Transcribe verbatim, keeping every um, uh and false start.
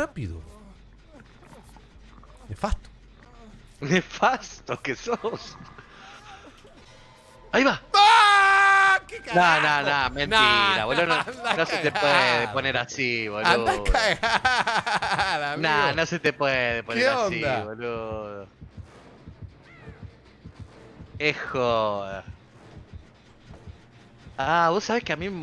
rápido. Nefasto. Nefasto que sos. Ahí va. ¡Ah! ¡Qué No, carajo! no, no, mentira, Nah, boludo. No, anda no se te cagado. puede poner así, boludo. Anda a cagar, amigo. Nah, no se te puede poner ¿Qué así, onda? boludo. Es joda. Ah, vos sabés que a mí